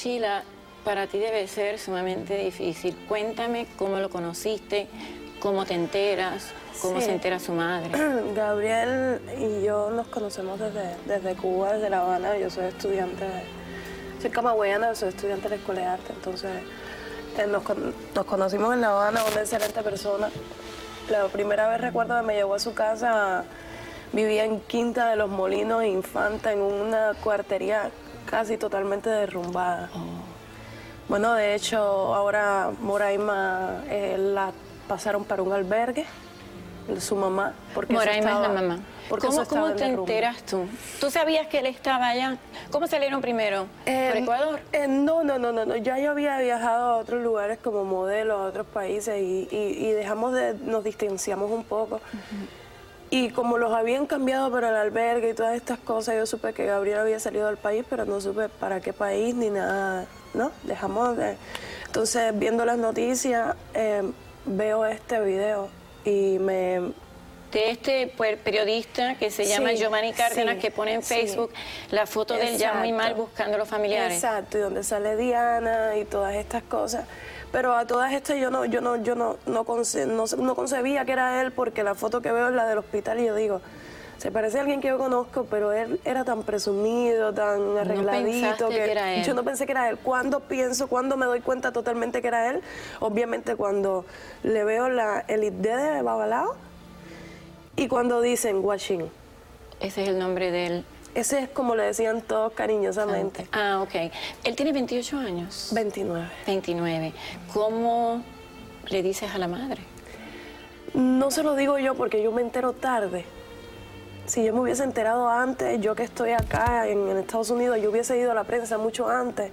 Sheila, para ti debe ser sumamente difícil. Cuéntame cómo lo conociste, cómo te enteras, cómo se entera su madre. Gabriel y yo nos conocemos desde Cuba, desde La Habana. Yo soy estudiante, soy camagüeyana, soy estudiante de la Escuela de Arte. Entonces nos conocimos en La Habana, una excelente persona. La primera vez recuerdo que me llevó a su casa, vivía en Quinta de los Molinos, Infanta, en una cuartería casi totalmente derrumbada. Bueno, de hecho, ahora Moraima la pasaron para un albergue, su mamá. Porque Moraima es la mamá. ¿Cómo te enteras tú? ¿Tú sabías que él estaba allá? ¿Cómo salieron primero? ¿Por Ecuador? No. Ya yo había viajado a otros lugares como modelo, a otros países, y nos distanciamos un poco. Y como los habían cambiado para el albergue y todas estas cosas, yo supe que Gabriel había salido del país, pero no supe para qué país ni nada, ¿no? Entonces, viendo las noticias, veo este video y me... De este pues, periodista que se llama Giovanni Cárdenas, que pone en Facebook la foto de él ya muy mal buscando a los familiares. Exacto, y donde sale Diana y todas estas cosas. Pero a todas estas yo no concebía que era él, porque la foto que veo es la del hospital y yo digo, se parece a alguien que yo conozco, pero él era tan presumido, tan arregladito, que era él. Yo no pensé que era él. Cuando me doy cuenta totalmente que era él, obviamente cuando le veo el ID de Babalao y cuando dicen Guachín. Ese es el nombre de él. Ese es como le decían todos cariñosamente. Ah, ok. Él tiene 28 años. 29. 29. ¿Cómo le dices a la madre? No se lo digo yo porque yo me entero tarde. Si yo me hubiese enterado antes, yo que estoy acá en Estados Unidos, yo hubiese ido a la prensa mucho antes.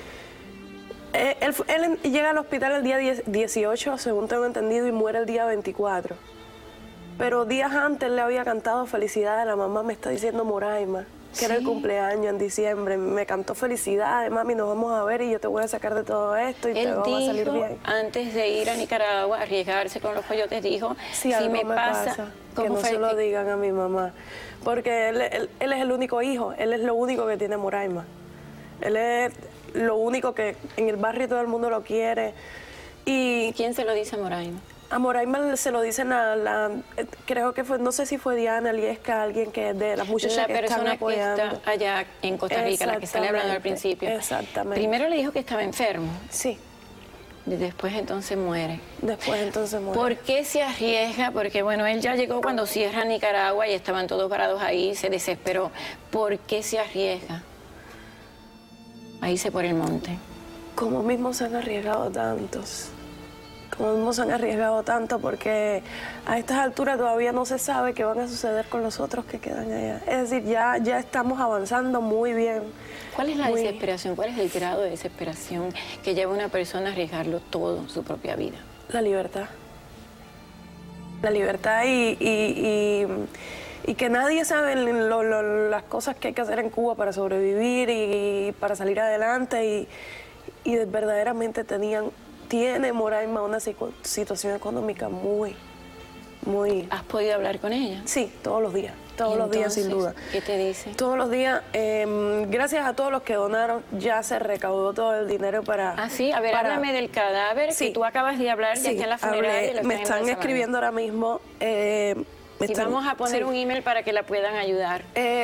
Él llega al hospital el día 18, según tengo entendido, y muere el día 24. Pero días antes le había cantado felicidades. La mamá me está diciendo Moraima, que era el cumpleaños en diciembre. Me cantó felicidades, mami, nos vamos a ver y yo te voy a sacar de todo esto y te va a salir bien. Antes de ir a Nicaragua, arriesgarse con los coyotes, dijo, si me pasa que no se lo digan a mi mamá. Porque él es el único hijo, él es lo único que tiene Moraima. Él es lo único que en el barrio todo el mundo lo quiere. Y ¿quién se lo dice a Moraima? A Moraima se lo dicen creo que fue, no sé si fue Diana Liesca, alguien que de las muchachas que están apoyando. La persona que está allá en Costa Rica, la que sale hablando al principio. Exactamente. Primero le dijo que estaba enfermo. Sí. Y después entonces muere. ¿Por qué se arriesga? Porque bueno, él ya llegó cuando cierra Nicaragua y estaban todos parados ahí, se desesperó. ¿Por qué se arriesga a irse por el monte? Como mismo se han arriesgado tantos. Como mismo se han arriesgado tanto, porque a estas alturas todavía no se sabe qué van a suceder con los otros que quedan allá. Es decir, ya estamos avanzando muy bien. ¿Cuál es la desesperación? ¿Cuál es el grado de desesperación que lleva a una persona a arriesgarlo todo, su propia vida? La libertad. La libertad y que nadie sabe las cosas que hay que hacer en Cuba para sobrevivir y para salir adelante. Y verdaderamente tiene Moraima una situación económica muy... ¿Has podido hablar con ella? Sí, todos los días. Todos los días, sin duda. ¿Qué te dice? Todos los días, gracias a todos los que donaron, ya se recaudó todo el dinero para... Ah, sí, a ver, háblame del cadáver, que tú acabas de hablar, ya está en la funeraria. Me están escribiendo ahora mismo. Vamos a poner un email para que la puedan ayudar.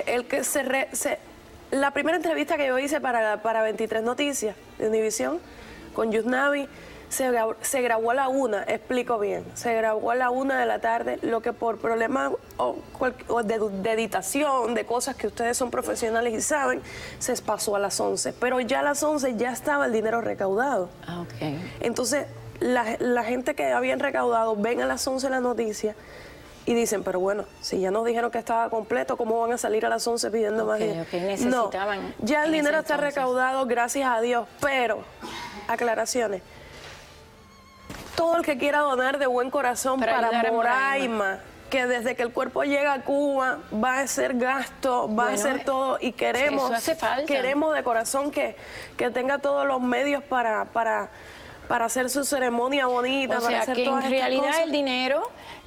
La primera entrevista que yo hice para 23 Noticias de Univisión, con Yusnavi, se grabó a la 1, explico bien, se grabó a la 1 de la tarde, lo que por problemas de editación, de cosas que ustedes son profesionales y saben, se pasó a las 11, pero ya a las 11 ya estaba el dinero recaudado. Ah, ok. Entonces, la gente que habían recaudado ven a las 11 la noticia y dicen, pero bueno, si ya nos dijeron que estaba completo, ¿cómo van a salir a las 11 pidiendo más dinero? Necesitaban. No, ya el dinero está recaudado, gracias a Dios, pero, aclaraciones, todo el que quiera donar de buen corazón para Moraima, que desde que el cuerpo llega a Cuba va a hacer gasto, va a hacer todo, y queremos de corazón que tenga todos los medios para hacer su ceremonia bonita, o sea, para hacer que todas en realidad cosas. el dinero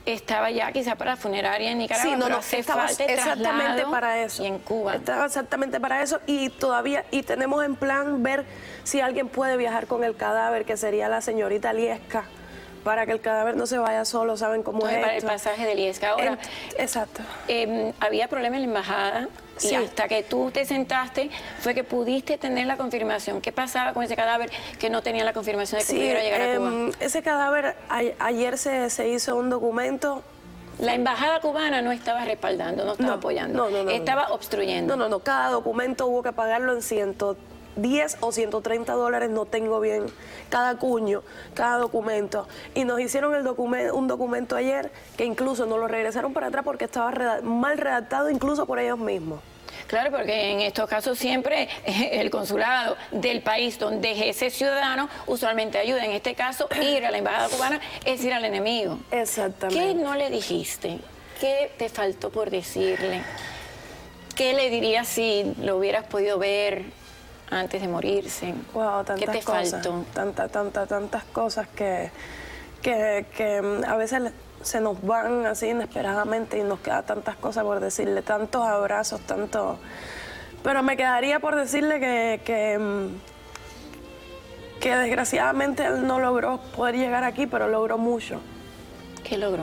estaba ya quizá para funeraria en Nicaragua, Sí, no, pero no, hace estaba falta el exactamente traslado para eso. y en Cuba. Estaba exactamente para eso y todavía, y tenemos en plan ver si alguien puede viajar con el cadáver, que sería la señorita Liesca, para que el cadáver no se vaya solo, ¿saben cómo Entonces, es para esto? el pasaje de Liesca. Ahora, Exacto. había problema en la embajada Sí. y hasta que tú te sentaste fue que pudiste tener la confirmación. ¿Qué pasaba con ese cadáver que no tenía la confirmación de que pudiera llegar a Cuba? Ese cadáver, ayer se hizo un documento. La embajada cubana no estaba respaldando, no estaba apoyando, estaba obstruyendo. No, cada documento hubo que pagarlo en 110 o 130 dólares, no tengo bien, cada cuño, cada documento. Y nos hicieron un documento ayer que incluso nos lo regresaron para atrás porque estaba mal redactado incluso por ellos mismos. Claro, porque en estos casos siempre el consulado del país donde ese ciudadano usualmente ayuda. En este caso, ir a la embajada cubana es ir al enemigo. Exactamente. ¿Qué no le dijiste? ¿Qué te faltó por decirle? ¿Qué le dirías si lo hubieras podido ver antes de morirse? Wow, tantas ¿Qué te cosas, faltó? Tantas cosas que a veces se nos van así inesperadamente y nos queda tantas cosas por decirle, tantos abrazos, tanto. Pero me quedaría por decirle que desgraciadamente él no logró poder llegar aquí, pero logró mucho. ¿Qué logró?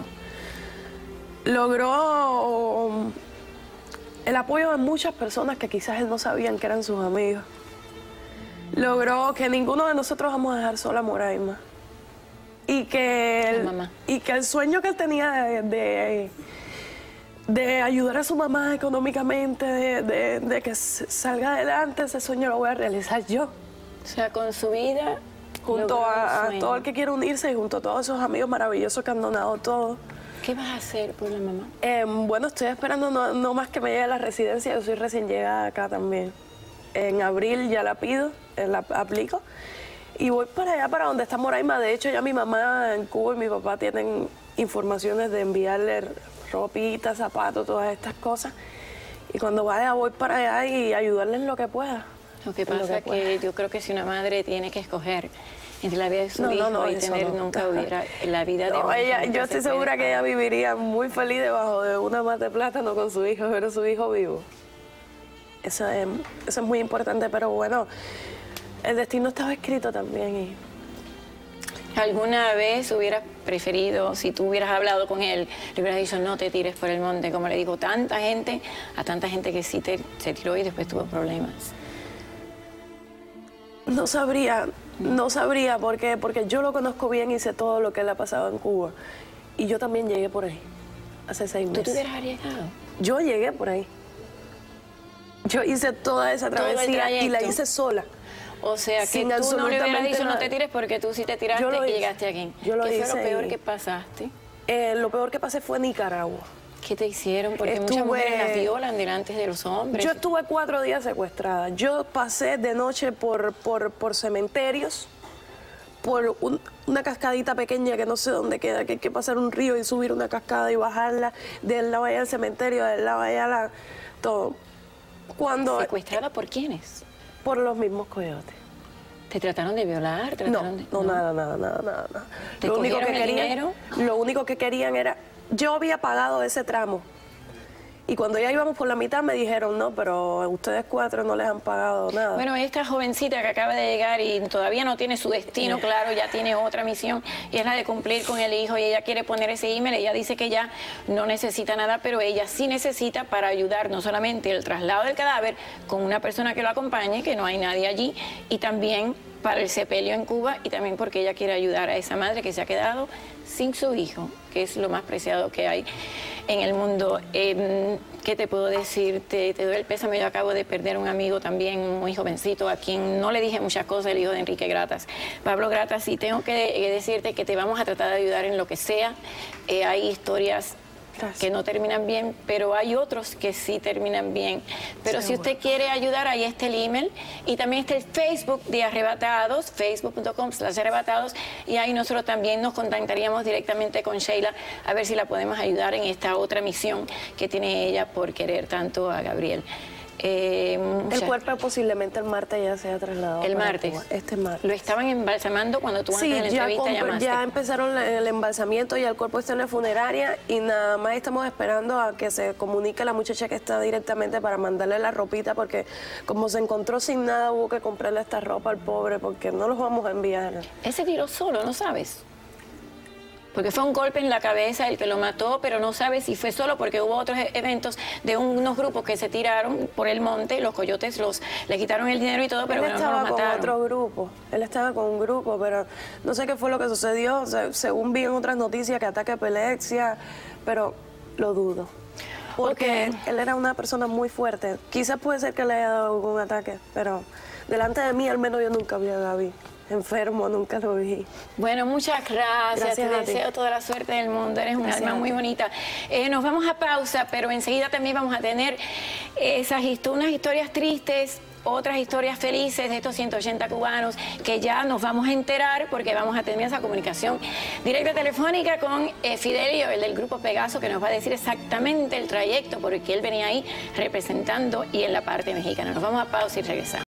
Logró el apoyo de muchas personas que quizás él no sabían que eran sus amigos. Logró que ninguno de nosotros vamos a dejar sola a Moraima. Y que el sueño que él tenía de ayudar a su mamá económicamente, de que salga adelante, ese sueño lo voy a realizar yo. O sea, con su vida, junto a todo el que quiere unirse y junto a todos esos amigos maravillosos que han donado todo. ¿Qué vas a hacer por la mamá? Bueno, estoy esperando no más que me llegue a la residencia. Yo soy recién llegada acá también. En abril ya la pido, la aplico. Y voy para allá, para donde está Moraima. De hecho, ya mi mamá en Cuba y mi papá tienen informaciones de enviarle ropita, zapatos, todas estas cosas. Y cuando vaya, voy para allá y ayudarles en lo que pueda. Lo que pasa es que yo creo que si una madre tiene que escoger entre la vida de su hijo y tener, nunca hubiera la vida de un hijo. Yo estoy segura que ella viviría muy feliz debajo de una mata de plátano con su hijo, pero su hijo vivo. Eso es muy importante, pero bueno, el destino estaba escrito también. ¿Alguna vez hubieras preferido, si tú hubieras hablado con él, le hubieras dicho no te tires por el monte, como le digo a tanta gente que sí se tiró y después tuvo problemas? No sabría porque yo lo conozco bien y sé todo lo que le ha pasado en Cuba. Y yo también llegué por ahí, hace 6 meses. ¿Tú te hubieras arriesgado? Yo llegué por ahí. Yo hice toda esa travesía y la hice sola. O sea, que tú no le hubieras dicho no te tires porque tú sí te tiraste y llegaste aquí. ¿Qué fue lo peor que pasaste? Lo peor que pasé fue Nicaragua. ¿Qué te hicieron? Porque muchas mujeres las violan delante de los hombres. Yo estuve 4 días secuestrada. Yo pasé de noche por cementerios, por una cascadita pequeña que no sé dónde queda, que hay que pasar un río y subir una cascada y bajarla, del lado allá del cementerio, del lado allá todo. ¿Secuestrada por quiénes? Por los mismos coyotes. ¿Te trataron de violar? No, nada. ¿Te cogieron el dinero? Lo único que querían era... Yo había pagado ese tramo. Y cuando ya íbamos por la mitad me dijeron, no, pero ustedes 4 no les han pagado nada. Bueno, esta jovencita que acaba de llegar y todavía no tiene su destino claro, ya tiene otra misión y es la de cumplir con el hijo y ella quiere poner ese email. Ella dice que ya no necesita nada, pero ella sí necesita para ayudar no solamente el traslado del cadáver con una persona que lo acompañe, que no hay nadie allí, y también para el sepelio en Cuba y también porque ella quiere ayudar a esa madre que se ha quedado sin su hijo, que es lo más preciado que hay en el mundo. ¿Qué te puedo decir? Te doy el pésame. Yo acabo de perder un amigo también muy jovencito, a quien no le dije muchas cosas, el hijo de Enrique Gratas, Pablo Gratas, y tengo que decirte que te vamos a tratar de ayudar en lo que sea. Hay historias que no terminan bien, pero hay otros que sí terminan bien. Pero si usted quiere ayudar, ahí está el email y también está el Facebook de Arrebatados, facebook.com/arrebatados, y ahí nosotros también nos contactaríamos directamente con Sheila a ver si la podemos ayudar en esta otra misión que tiene ella por querer tanto a Gabriel. El cuerpo posiblemente el martes ya se ha trasladado. El para martes. Cuba. Este martes. Lo estaban embalsamando cuando tú Sí, antes de la entrevista llamaste. ya empezaron el embalsamiento, ya el cuerpo está en la funeraria y nada más estamos esperando a que se comunique la muchacha que está directamente para mandarle la ropita, porque como se encontró sin nada hubo que comprarle esta ropa al pobre porque no los vamos a enviar. Él se tiró solo, ¿no sabes? Porque fue un golpe en la cabeza el que lo mató, pero no sabe si fue solo porque hubo otros eventos de unos grupos que se tiraron por el monte, los coyotes le quitaron el dinero y todo, pero él no estaba lo con mataron. otro grupo, él estaba con un grupo, pero no sé qué fue lo que sucedió, según vi en otras noticias que ataque epilepsia, pero lo dudo. Porque él era una persona muy fuerte. Quizás puede ser que le haya dado algún ataque, pero delante de mí al menos yo nunca vi a Gaby enfermo, nunca lo vi. Bueno, muchas gracias. Te deseo toda la suerte del mundo. Eres un alma muy bonita. Nos vamos a pausa, pero enseguida también vamos a tener unas historias tristes, otras historias felices de estos 180 cubanos que ya nos vamos a enterar porque vamos a tener esa comunicación directa telefónica con Fidelio, el del Grupo Pegaso, que nos va a decir exactamente el trayecto por el que él venía ahí representando y en la parte mexicana. Nos vamos a pausa y regresamos.